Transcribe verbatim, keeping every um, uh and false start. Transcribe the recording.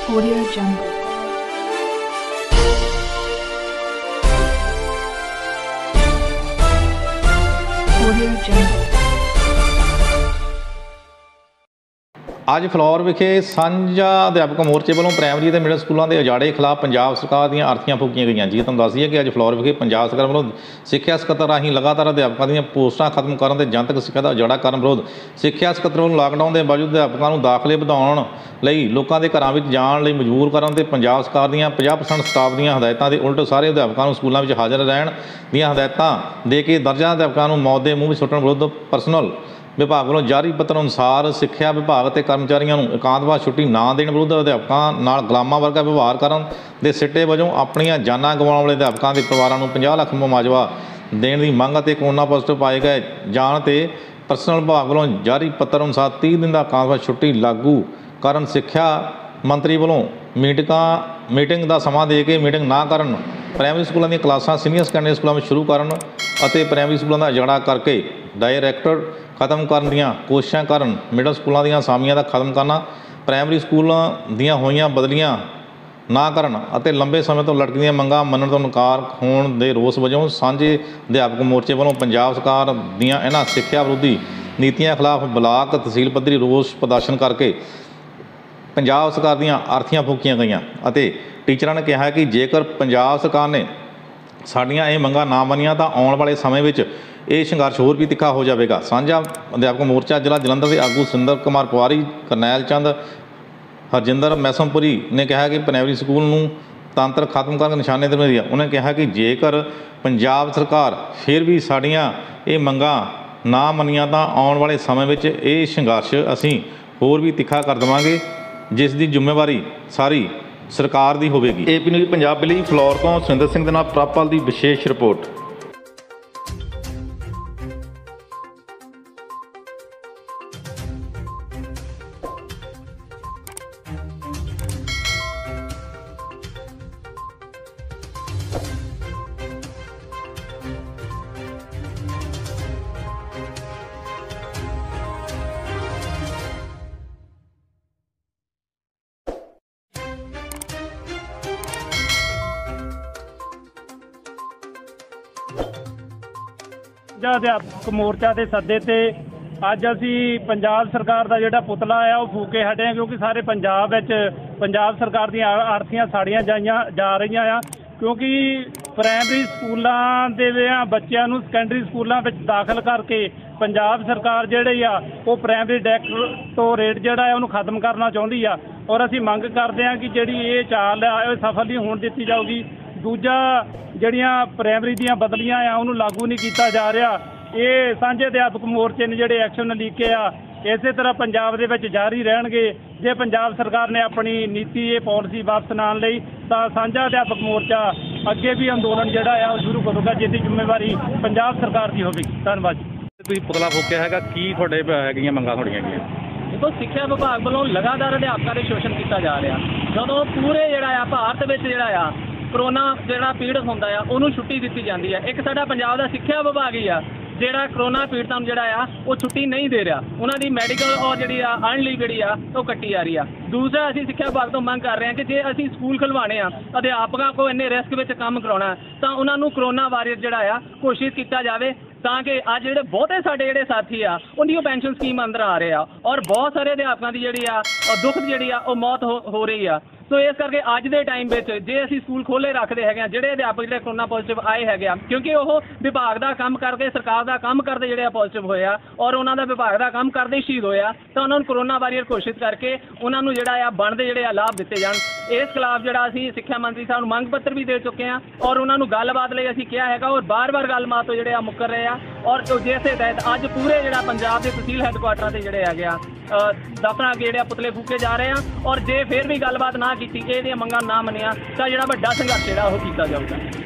Audio Jungle. Audio Jungle. ਅੱਜ ਫਲੋਰ ਵਿਖੇ ਸਾਂਝਾ ਅਧਿਆਪਕ ਮੋਰਚੇ ਵੱਲੋਂ ਪ੍ਰਾਇਮਰੀ ਅਤੇ ਮਿਡਲ ਸਕੂਲਾਂ ਦੇ ਉਜਾੜੇ ਖਿਲਾਫ ਪੰਜਾਬ ਸਰਕਾਰ ਦੀਆਂ ਅਰਥੀਆਂ ਫੂਕੀਆਂ ਗਈਆਂ। ਜੀ ਤੁਹਾਨੂੰ ਦੱਸ ਦਈਏ ਕਿ ਅੱਜ ਫਲੋਰ ਵਿਖੇ ਪੰਜਾਬ ਸਰਕਾਰ ਵੱਲੋਂ ਸਿੱਖਿਆ ਸਕੱਤਰ ਰਾਹੀਂ ਲਗਾਤਾਰ ਅਧਿਆਪਕਾਂ ਦੀਆਂ ਪੋਸਟਾਂ ਖਤਮ ਕਰਨ ਤੇ ਜਨਤਕ ਸਿੱਖਿਆ ਦਾ ਉਜਾੜਾ ਕਰਨ ਵਿਰੋਧ ਸਿੱਖਿਆ ਸਕੱਤਰ ਵੱਲੋਂ ਲਾਕਡਾਊਨ ਦੇ ਬਾਵਜੂਦ ਅਧਿਆਪਕਾਂ ਨੂੰ ਦਾਖਲੇ ਵਧਾਉਣ ਲਈ ਲੋਕਾਂ ਦੇ ਘਰਾਂ ਵਿੱਚ ਜਾਣ ਲਈ ਮਜਬੂਰ ਕਰਨ ਤੇ ਪੰਜਾਬ ਸਰਕਾਰ ਦੀਆਂ ਪੰਜਾਹ ਪਰਸੈਂਟ ਸਟਾਫ ਦੀਆਂ ਹਦਾਇਤਾਂ ਦੇ ਉਲਟ ਸਾਰੇ ਅਧਿਆਪਕਾਂ ਨੂੰ ਸਕੂਲਾਂ ਵਿੱਚ ਹਾਜ਼ਰ ਰਹਿਣ ਦੀਆਂ ਹਦਾਇਤਾਂ ਦੇ ਕੇ ਦਰਜਨਾਂ ਅਧਿਆਪਕਾਂ ਨੂੰ ਮੌਤ ਦੇ ਮੂੰਹ ਵਿੱਚ ਸੁੱਟਣ ਵਿਰੁੱਧ ਪਰਸਨਲ ਵਿਭਾਗ ਵੱਲੋਂ ਜਾਰੀ ਪੱਤਰ ਅਨੁਸਾਰ ਸਿੱਖਿਆ ਵਿਭਾਗ ਅਤੇ ਕਰਮਚਾਰੀਆਂ ਨੂੰ ਇਕਾਂਤਵਾਰ ਛੁੱਟੀ ਨਾ ਦੇਣ ਵਿਰੁੱਧ ਅਧਿਆਪਕਾਂ ਨਾਲ ਗੁਲਾਮਾਂ ਵਰਗਾ ਵਿਵਹਾਰ ਕਰਨ ਦੇ ਸਿੱਟੇ ਵਜੋਂ ਆਪਣੀਆਂ ਜਾਨਾਂ ਗਵਾਉਣ ਵਾਲੇ ਅਧਿਆਪਕਾਂ ਦੇ ਪਰਿਵਾਰਾਂ ਨੂੰ ਪੰਜਾਹ ਲੱਖ ਮੁਆਵਜ਼ਾ ਦੇਣ ਦੀ ਮੰਗ ਅਤੇ ਕੋਰੋਨਾ ਪੋਜ਼ੀਟਿਵ ਪਾਏ ਗਏ ਜਾਣ ਤੇ ਪਰਸਨਲ ਵਿਭਾਗ ਵੱਲੋਂ ਜਾਰੀ ਪੱਤਰ ਅਨੁਸਾਰ ਤੀਹ ਦਿਨ ਦਾ ਇਕਾਂਤਵਾਰ ਛੁੱਟੀ ਲਾਗੂ ਕਰਨ ਸਿੱਖਿਆ ਮੰਤਰੀ ਵੱਲੋਂ ਮੀਟਿੰਗਾਂ ਮੀਟਿੰਗ ਦਾ ਸਮਾਂ ਦੇ ਕੇ ਮੀਟਿੰਗ ਨਾ ਕਰਨ ਪ੍ਰਾਇਮਰੀ ਸਕੂਲਾਂ ਦੀਆਂ ਕਲਾਸਾਂ ਸੀਨੀਅਰ ਸੈਕੰਡਰੀ ਸਕੂਲਾਂ ਵਿੱਚ ਸ਼ੁਰੂ ਕਰਨ ਅਤੇ ਪ੍ਰਾਇਮਰੀ ਸਕੂਲਾਂ ਦਾ ਉਜਾੜਾ ਕਰਕੇ ਡਾਇਰੈਕਟਰ ਖਤਮ ਕਰਨ ਦੀਆਂ ਕੋਸ਼ਿਸ਼ਾਂ ਕਰਨ ਮਿਡਲ ਸਕੂਲਾਂ ਦੀਆਂ ਅਸਾਮੀਆਂ ਦਾ ਖਤਮ ਕਰਨਾ ਪ੍ਰਾਇਮਰੀ ਸਕੂਲਾਂ ਦੀਆਂ ਹੋਈਆਂ ਬਦਲੀਆਂ ਨਾ ਕਰਨ ਅਤੇ ਲੰਬੇ ਸਮੇਂ ਤੋਂ ਲਟਕਦੀਆਂ ਮੰਗਾਂ ਮੰਨਣ ਤੋਂ ਇਨਕਾਰ ਹੋਣ ਦੇ ਰੋਸ ਵਜੋਂ ਸਾਂਝੇ ਅਧਿਆਪਕ ਮੋਰਚੇ ਵੱਲੋਂ ਪੰਜਾਬ ਸਰਕਾਰ ਦੀਆਂ ਇਹਨਾਂ ਸਿੱਖਿਆ ਵਿਰੋਧੀ ਨੀਤੀਆਂ ਖਿਲਾਫ ਬਲਾਕ ਤਹਿਸੀਲ ਪੱਧਰੀ ਰੋਸ ਪ੍ਰਦਰਸ਼ਨ ਕਰਕੇ ਪੰਜਾਬ ਸਰਕਾਰ ਦੀਆਂ ਅਰਥੀਆਂ ਫੂਕੀਆਂ ਗਈਆਂ ਅਤੇ ਟੀਚਰਾਂ ਨੇ ਕਿਹਾ ਕਿ ਜੇਕਰ ਪੰਜਾਬ ਸਰਕਾਰ ਨੇ ਸਾਡੀਆਂ ਇਹ ਮੰਗਾਂ ਨਾ ਮੰਨੀਆਂ ਤਾਂ ਆਉਣ ਵਾਲੇ ਸਮੇਂ ਵਿੱਚ ਇਹ ਸੰਘਰਸ਼ ਹੋਰ ਵੀ ਤਿੱਖਾ ਹੋ ਜਾਵੇਗਾ। ਸਾਂਝਾ ਅਧਿਆਪਕ ਮੋਰਚਾ ਜ਼ਿਲ੍ਹਾ ਜਲੰਧਰ ਦੇ ਆਗੂ ਸਿੰਦਰ ਕੁਮਾਰ ਪਵਾਰੀ ਕਰਨੈਲ ਚੰਦ ਹਰਜਿੰਦਰ ਮੈਸਮਪੁਰੀ ਨੇ ਕਿਹਾ ਕਿ ਪ੍ਰਾਇਮਰੀ ਸਕੂਲ ਨੂੰ ਤੰਤਰ ਖਤਮ ਕਰਨ ਦੇ ਨਿਸ਼ਾਨੇ ਤੇ ਮਿਲਿਆ। ਉਹਨਾਂ ਨੇ ਕਿਹਾ ਕਿ ਜੇਕਰ ਪੰਜਾਬ ਸਰਕਾਰ ਫਿਰ ਵੀ ਸਾਡੀਆਂ ਇਹ ਮੰਗਾਂ ਨਾ ਮੰਨੀਆਂ ਤਾਂ ਆਉਣ ਵਾਲੇ ਸਮੇਂ ਵਿੱਚ ਇਹ ਸੰਘਰਸ਼ ਅਸੀਂ ਹੋਰ ਵੀ ਤਿੱਖਾ ਕਰ ਦੇਵਾਂਗੇ, ਜਿਸ ਦੀ ਜ਼ਿੰਮੇਵਾਰੀ ਸਾਰੀ ਸਰਕਾਰ ਦੀ ਹੋਵੇਗੀ। ਏਪੀ ਨਿਊਜ਼ ਪੰਜਾਬ ਲਈ ਫਲੋਰ ਤੋਂ ਸੁਰਿੰਦਰ ਸਿੰਘ ਦੇ ਨਾਲ ਪ੍ਰਾਪਲ ਦੀ ਵਿਸ਼ੇਸ਼ ਰਿਪੋਰਟ। ਅਧਿਆਪਕ ਮੋਰਚਾ ਦੇ ਸੱਦੇ ਤੇ ਅੱਜ ਅਸੀਂ ਪੰਜਾਬ ਸਰਕਾਰ ਦਾ ਜਿਹੜਾ ਪੁਤਲਾ ਆ ਉਹ ਫੂਕੇ ਹਟੇ ਹਾਂ, ਕਿਉਂਕਿ ਸਾਰੇ ਪੰਜਾਬ ਵਿੱਚ ਪੰਜਾਬ ਸਰਕਾਰ ਦੀਆਂ ਆਰਥੀਆਂ ਸਾੜੀਆਂ ਜਾਈਆਂ ਜਾ ਰਹੀਆਂ ਆ। ਕਿਉਂਕਿ ਪ੍ਰਾਇਮਰੀ ਸਕੂਲਾਂ ਦੇ ਬੱਚਿਆਂ ਨੂੰ ਸੈਕੰਡਰੀ ਸਕੂਲਾਂ ਵਿੱਚ ਦਾਖਲ ਕਰਕੇ ਪੰਜਾਬ ਸਰਕਾਰ ਜਿਹੜੀ ਆ ਉਹ ਪ੍ਰਾਇਮਰੀ ਡਾਇਰੈਕਟੋਰੇਟ ਜਿਹੜਾ ਆ ਉਹਨੂੰ ਖਤਮ ਕਰਨਾ ਚਾਹੁੰਦੀ ਆ ਔਰ ਅਸੀਂ ਮੰਗ ਕਰਦੇ ਹਾਂ ਕਿ ਜਿਹੜੀ ਇਹ ਚਾਲ ਆ ਇਹ ਸਫਲ ਨਹੀਂ ਹੋਣ ਦਿੱਤੀ ਜਾਊਗੀ। ਦੂਜਾ ਜਿਹੜੀਆਂ ਪ੍ਰਾਇਮਰੀ ਦੀਆਂ ਬਦਲੀਆਂ ਆ ਉਹਨੂੰ ਲਾਗੂ ਨਹੀਂ ਕੀਤਾ ਜਾ ਰਿਹਾ। ਇਹ ਸਾਂਝੇ ਅਧਿਆਪਕ ਮੋਰਚੇ ਨੇ ਜਿਹੜੇ ਐਕਸ਼ਨ ਲਿਖੇ ਆ ਇਸੇ ਤਰ੍ਹਾਂ ਪੰਜਾਬ ਦੇ ਵਿੱਚ ਜਾਰੀ ਰਹਿਣਗੇ। ਜੇ ਪੰਜਾਬ ਸਰਕਾਰ ਨੇ ਆਪਣੀ ਨੀਤੀ ਇਹ ਪਾਲਿਸੀ ਵਾਪਸ ਲੈਣ ਲਈ ਤਾਂ ਸਾਂਝਾ ਅਧਿਆਪਕ ਮੋਰਚਾ ਅੱਗੇ ਵੀ ਅੰਦੋਲਨ ਜਿਹੜਾ ਆ ਉਹ ਸ਼ੁਰੂ ਕਰੂਗਾ, ਜਿਹਦੀ ਜ਼ਿੰਮੇਵਾਰੀ ਪੰਜਾਬ ਸਰਕਾਰ ਦੀ ਹੋਵੇਗੀ। ਧੰਨਵਾਦ ਜੀ। ਤੁਸੀਂ ਪੁਤਲਾ ਫੂਕਿਆ ਹੈਗਾ, ਕੀ ਤੁਹਾਡੇ ਹੈਗੀਆਂ ਮੰਗਾਂ ਤੁਹਾਡੀਆਂ ਹੈਗੀਆਂ? ਦੇਖੋ, ਸਿੱਖਿਆ ਵਿਭਾਗ ਵੱਲੋਂ ਲਗਾਤਾਰ ਅਧਿਆਪਕਾਂ ਦੇ ਸ਼ੋਸ਼ਣ ਕੀਤਾ ਜਾ ਰਿਹਾ। ਜਦੋਂ ਪੂਰੇ ਜਿਹੜਾ ਆ ਭਾਰਤ ਵਿੱਚ ਜਿਹੜਾ ਆ ਕਰੋਨਾ ਜਿਹੜਾ ਪੀੜਤ ਹੁੰਦਾ ਆ ਉਹਨੂੰ ਛੁੱਟੀ ਦਿੱਤੀ ਜਾਂਦੀ ਹੈ, ਇੱਕ ਸਾਡਾ ਪੰਜਾਬ ਦਾ ਸਿੱਖਿਆ ਵਿਭਾਗ ਹੀ ਆ ਜਿਹੜਾ ਕਰੋਨਾ ਪੀੜਤਾਂ ਨੂੰ ਜਿਹੜਾ ਆ ਉਹ ਛੁੱਟੀ ਨਹੀਂ ਦੇ ਰਿਹਾ। ਉਹਨਾਂ ਦੀ ਮੈਡੀਕਲ ਔਰ ਜਿਹੜੀ ਆ ਅਰਨ ਲੀਵ ਜਿਹੜੀ ਆ ਉਹ ਕੱਟੀ ਜਾ ਰਹੀ ਆ। ਦੂਸਰਾ, ਅਸੀਂ ਸਿੱਖਿਆ ਵਿਭਾਗ ਤੋਂ ਮੰਗ ਕਰ ਰਹੇ ਹਾਂ ਕਿ ਜੇ ਅਸੀਂ ਸਕੂਲ ਖੁਲਵਾਉਣੇ ਆ, ਅਧਿਆਪਕਾਂ ਕੋਲ ਇੰਨੇ ਰਿਸਕ ਵਿੱਚ ਕੰਮ ਕਰਾਉਣਾ ਤਾਂ ਉਹਨਾਂ ਨੂੰ ਕਰੋਨਾ ਵਾਰੀਅਰ ਜਿਹੜਾ ਆ ਘੋਸ਼ਿਤ ਕੀਤਾ ਜਾਵੇ, ਤਾਂ ਕਿ ਅੱਜ ਜਿਹੜੇ ਬਹੁਤੇ ਸਾਡੇ ਜਿਹੜੇ ਸਾਥੀ ਆ ਉਹਦੀ ਉਹ ਪੈਨਸ਼ਨ ਸਕੀਮ ਅੰਦਰ ਆ ਰਹੇ ਆ ਔਰ ਬਹੁਤ ਸਾਰੇ ਅਧਿਆਪਕਾਂ ਦੀ ਜਿਹੜੀ ਆ ਦੁੱਖ ਜਿਹੜੀ ਆ ਉਹ ਮੌਤ ਹੋ ਹੋ ਰਹੀ ਆ। ਸੋ ਇਸ ਕਰਕੇ ਅੱਜ ਦੇ ਟਾਈਮ ਵਿੱਚ ਜੇ ਅਸੀਂ ਸਕੂਲ ਖੋਲ੍ਹੇ ਰੱਖਦੇ ਹੈਗੇ ਆ, ਜਿਹੜੇ ਅਧਿਆਪਕ ਜਿਹੜੇ ਕਰੋਨਾ ਪੋਜ਼ੀਟਿਵ ਆਏ ਹੈਗੇ ਆ, ਕਿਉਂਕਿ ਉਹ ਵਿਭਾਗ ਦਾ ਕੰਮ ਕਰਕੇ ਸਰਕਾਰ ਦਾ ਕੰਮ ਕਰਦੇ ਜਿਹੜੇ ਆ ਪੋਜ਼ੀਟਿਵ ਹੋਏ ਆ ਔਰ ਉਹਨਾਂ ਦਾ ਵਿਭਾਗ ਦਾ ਕੰਮ ਕਰਦੇ ਸ਼ਹੀਦ ਹੋਏ ਆ, ਤਾਂ ਉਹਨਾਂ ਨੂੰ ਕਰੋਨਾ ਵਾਰੀਅਰ ਘੋਸ਼ਿਤ ਕਰਕੇ ਉਹਨਾਂ ਨੂੰ ਜਿਹੜਾ ਆ ਬਣਦੇ ਜਿਹੜੇ ਆ ਲਾਭ ਦਿੱਤੇ ਜਾਣ। ਇਸ ਖਿਲਾਫ ਜਿਹੜਾ ਅਸੀਂ ਸਿੱਖਿਆ ਮੰਤਰੀ ਸਾਹਿਬ ਨੂੰ ਮੰਗ ਪੱਤਰ ਵੀ ਦੇ ਚੁੱਕੇ ਹਾਂ ਔਰ ਉਹਨਾਂ ਨੂੰ ਗੱਲਬਾਤ ਲਈ ਅਸੀਂ ਕਿਹਾ ਹੈਗਾ ਔਰ ਬਾਰ-ਬਾਰ ਗੱਲਬਾਤ ਤੋਂ ਜਿਹੜੇ ਆ ਮੁੱਕਰ ਰਹੇ ਆ ਔਰ ਜਿਸੇ ਤਹਿਤ ਅੱਜ ਪੂਰੇ ਜਿਹੜਾ ਪੰਜਾਬ ਦੇ ਤਹਿਸੀਲ ਹੈੱਡਕੁਆਟਰਾਂ ਤੇ ਜਿਹੜੇ ਹੈਗੇ ਆ ਦਫ਼ਤਰਾਂ ਅੱਗੇ ਜਿਹੜੇ ਪੁਤਲੇ ਫੂਕੇ ਜਾ ਰਹੇ ਆ ਔਰ ਜੇ ਫਿਰ ਵੀ ਗੱਲਬਾਤ ਨਾ ਕੀਤੀ, ਇਹਦੀਆਂ ਮੰਗਾਂ ਨਾ ਮੰਨੀਆਂ ਤਾਂ ਜਿਹੜਾ ਵੱਡਾ ਸੰਘਰਸ਼ ਜਿਹੜਾ ਉਹ ਕੀਤਾ ਜਾਊਗਾ।